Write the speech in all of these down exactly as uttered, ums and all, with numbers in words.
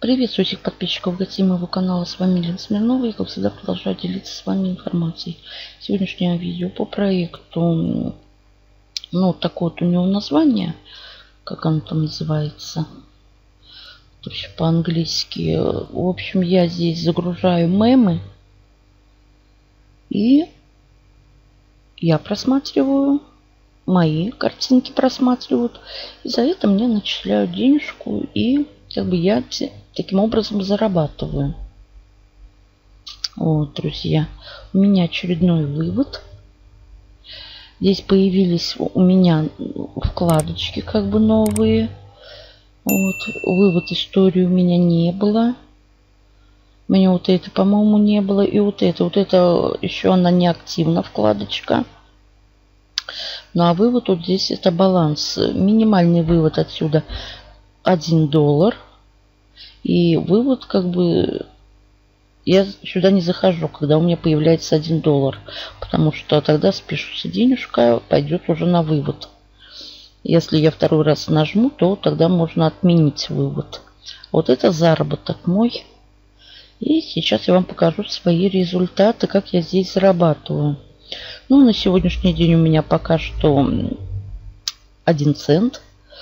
Приветствую всех подписчиков гостей моего канала. С вами Лена Смирнова. И, как всегда, продолжаю делиться с вами информацией. Сегодняшнее видео по проекту. Ну, такое вот у него название. Как оно там называется? То есть по-английски. В общем, я здесь загружаю мемы. И я просматриваю. Мои картинки просматривают. И за это мне начисляют денежку. И как бы я таким образом зарабатываю. Вот, друзья. У меня очередной вывод. Здесь появились у меня вкладочки как бы новые. Вот. Вывод истории у меня не было. У меня вот это, по-моему, не было. И вот это. Вот это еще она не активна, вкладочка. Ну а вывод вот здесь это баланс. Минимальный вывод отсюда один доллар. И вывод как бы... Я сюда не захожу, когда у меня появляется один доллар. Потому что тогда спишется денежка, пойдет уже на вывод. Если я второй раз нажму, то тогда можно отменить вывод. Вот это заработок мой. И сейчас я вам покажу свои результаты, как я здесь зарабатываю. Ну, на сегодняшний день у меня пока что один цент.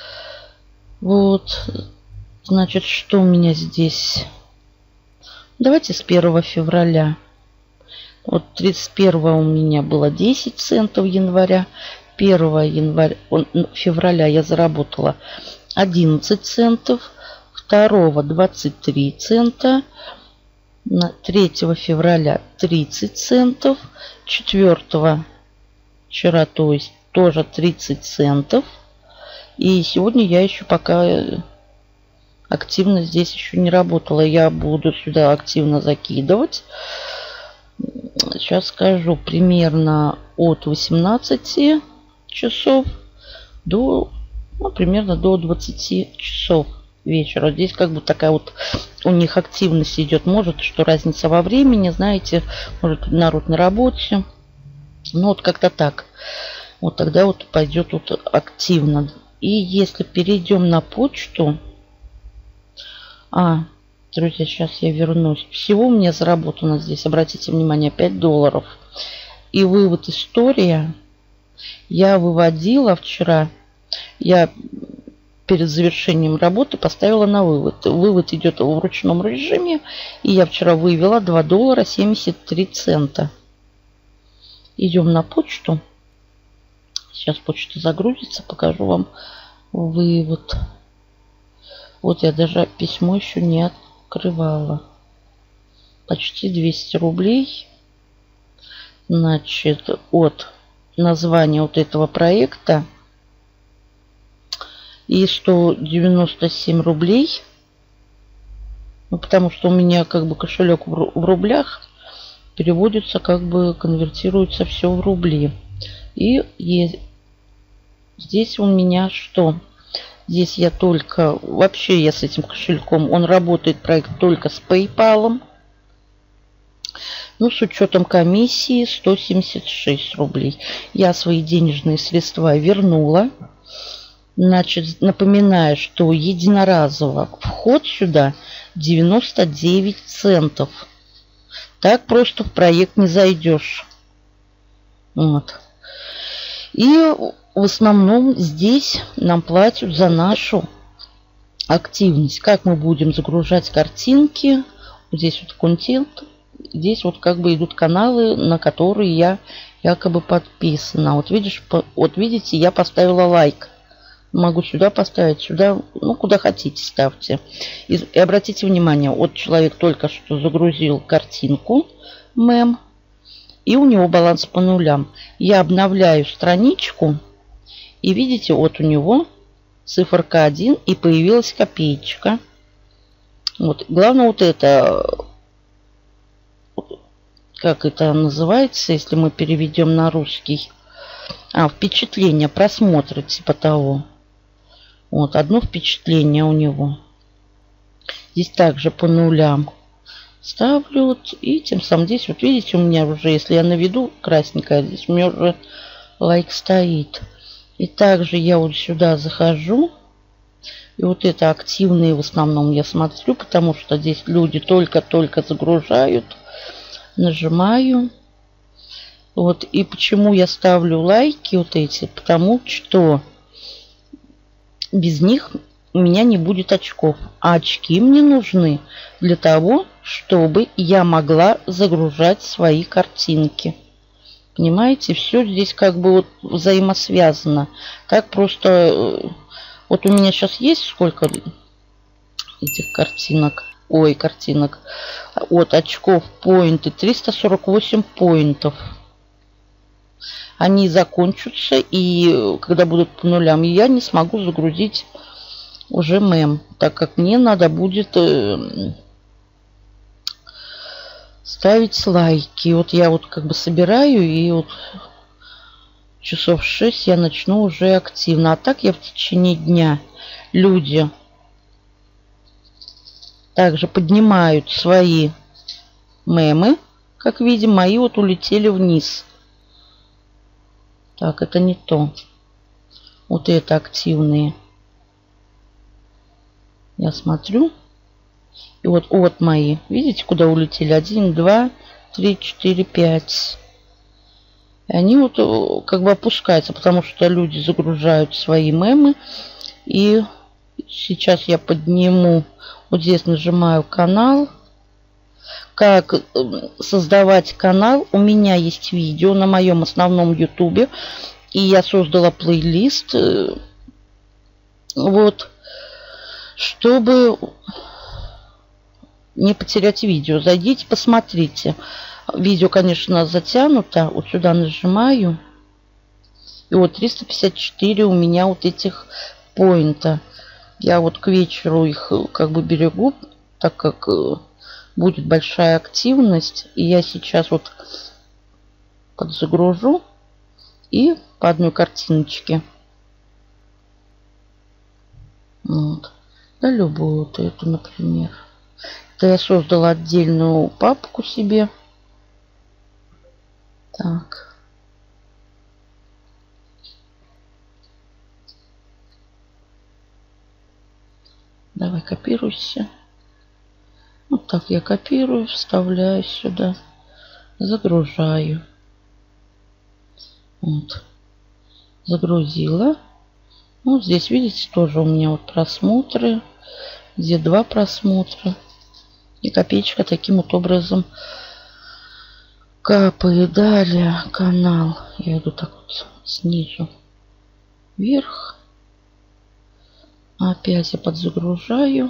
Вот. Значит, что у меня здесь? Давайте с первого февраля. Вот тридцать первого у меня было десять центов января. первого января, февраля я заработала одиннадцать центов. второго двадцать три цента. третьего февраля тридцать центов. четвёртого вчера, то есть тоже тридцать центов. И сегодня я еще пока активно здесь еще не работала. Я буду сюда активно закидывать. Сейчас скажу, примерно от восемнадцати часов до, ну, примерно до двадцати часов вечера. Здесь как бы такая вот у них активность идет. Может, что разница во времени, знаете, может, народ на работе. Ну, вот как-то так. Вот тогда вот пойдет вот активно. И если перейдем на почту... А, друзья, сейчас я вернусь. Всего у меня заработано здесь, обратите внимание, пять долларов. И вывод история. Я выводила вчера. Я перед завершением работы поставила на вывод. Вывод идет в ручном режиме. И я вчера вывела два доллара семьдесят три цента. Идем на почту. Сейчас почта загрузится. Покажу вам вывод. Вот я даже письмо еще не открывала. Почти двести рублей. Значит, от названия вот этого проекта. И сто девяносто семь рублей. Ну, потому что у меня как бы кошелек в рублях. Переводится, как бы конвертируется все в рубли. И есть, здесь у меня что? Здесь я только... Вообще я с этим кошельком... Он работает, проект, только с PayPal. Ну, с учетом комиссии сто семьдесят шесть рублей. Я свои денежные средства вернула. Значит, напоминаю, что единоразово вход сюда девяносто девять центов. Так просто в проект не зайдешь. Вот. И в основном здесь нам платят за нашу активность. Как мы будем загружать картинки. Вот здесь вот контент. Здесь вот как бы идут каналы, на которые я якобы подписана. Вот видишь, вот видите, я поставила лайк. Могу сюда поставить, сюда, ну куда хотите ставьте. И, и обратите внимание, вот человек только что загрузил картинку, мем. И у него баланс по нулям. Я обновляю страничку. И видите, вот у него циферка один. И появилась копеечка. Вот. Главное вот это. Как это называется, если мы переведем на русский. А, впечатление, просмотры типа того. Вот, одно впечатление у него. Здесь также по нулям. Ставлю вот, и тем самым здесь, вот видите, у меня уже, если я наведу красненькое, здесь у меня уже лайк стоит. И также я вот сюда захожу. И вот это активные в основном я смотрю, потому что здесь люди только-только загружают. Нажимаю. Вот. И почему я ставлю лайки вот эти? Потому что без них у меня не будет очков. А очки мне нужны для того, чтобы я могла загружать свои картинки. Понимаете? Все здесь как бы вот взаимосвязано. Так просто... Вот у меня сейчас есть сколько этих картинок? Ой, картинок. От очков поинты. триста сорок восемь поинтов. Они закончатся. И когда будут по нулям, я не смогу загрузить уже мем. Так как мне надо будет э, ставить лайки. Вот я вот как бы собираю. И вот часов шесть я начну уже активно. А так я в течение дня люди также поднимают свои мемы. Как видим, мои вот улетели вниз. Так, это не то. Вот это активные. Я смотрю. И вот, вот мои. Видите, куда улетели? один, два, три, четыре, пять. И они вот как бы опускаются, потому что люди загружают свои мемы. И сейчас я подниму, вот здесь нажимаю канал. Как создавать канал. У меня есть видео на моем основном ютубе. И я создала плейлист. Вот. Чтобы не потерять видео. Зайдите, посмотрите. Видео, конечно, затянуто. Вот сюда нажимаю. И вот триста пятьдесят четыре у меня вот этих поинта. Я вот к вечеру их как бы берегу, так как будет большая активность. И я сейчас вот подзагружу. И по одной картиночке. Вот. Да, любую вот эту, например. Это я создала отдельную папку себе. Так. Давай копируйся. Вот так я копирую, вставляю сюда. Загружаю. Вот. Загрузила. Ну, здесь, видите, тоже у меня вот просмотры. Где два просмотра. И копеечка таким вот образом капает. Далее канал. Я иду так вот снизу вверх. Опять я подзагружаю.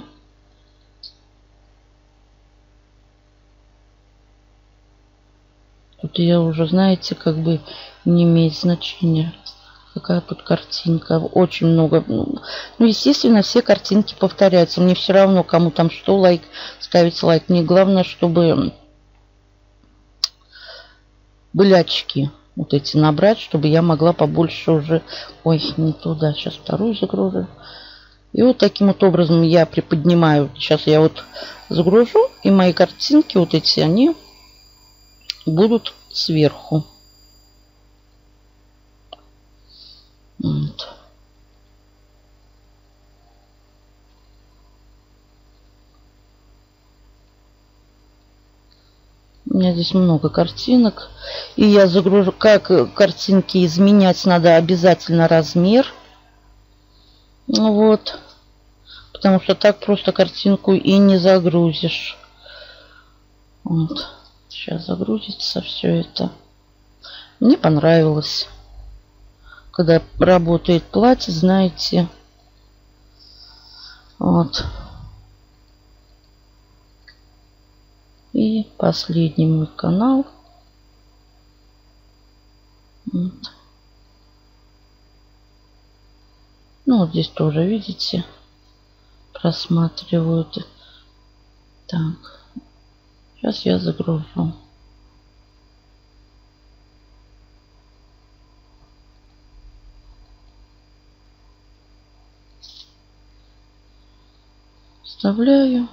Тут я уже, знаете, как бы не имеет значения, какая тут картинка. Очень много. Ну, естественно, все картинки повторяются. Мне все равно, кому там что лайк, ставить лайк. Мне главное, чтобы были очки. Вот эти набрать, чтобы я могла побольше уже... Ой, не туда. Сейчас вторую загружу. И вот таким вот образом я приподнимаю. Сейчас я вот загружу. И мои картинки, вот эти, они будут сверху. Вот. У меня здесь много картинок. И я загружу. Как картинки изменять, надо обязательно размер. Вот. Потому что так просто картинку и не загрузишь. Вот. Сейчас загрузится все это. Мне понравилось. Когда работает платье, знаете. Вот. И последний мой канал. Вот. Ну, вот здесь тоже, видите, просматривают. Так. Сейчас я загружу. Вставляю.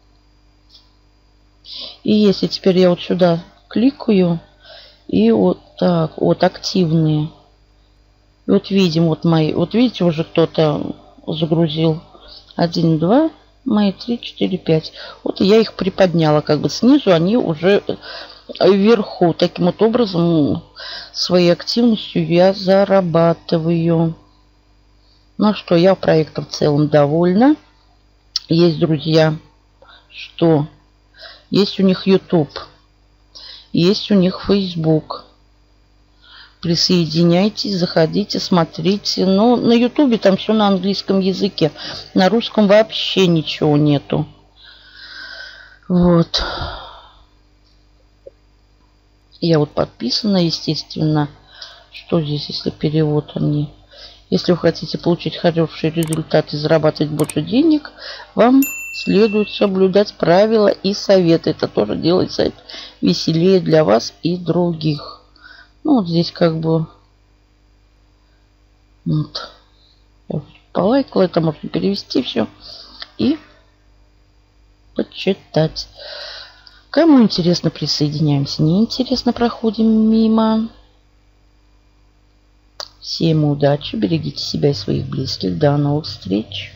И если теперь я вот сюда кликаю, и вот так, вот активные. И вот видим, вот мои, вот видите, уже кто-то загрузил один, два, мои три, четыре, пять. Вот я их приподняла как бы снизу, они уже вверху. Таким вот образом своей активностью я зарабатываю. Ну что, я проектом в целом довольна. Есть, друзья, что есть у них YouTube, есть у них Facebook. Присоединяйтесь, заходите, смотрите. Но на YouTube там все на английском языке. На русском вообще ничего нету. Вот. Я вот подписана, естественно. Что здесь, если перевод они? Если вы хотите получить хороший результат и зарабатывать больше денег, вам следует соблюдать правила и советы. Это тоже делает сайт веселее для вас и других. Ну, вот здесь как бы... Вот. Я полайкала, это можно перевести все и почитать. Кому интересно, присоединяемся. Не интересно, проходим мимо. Всем удачи, берегите себя и своих близких. До новых встреч.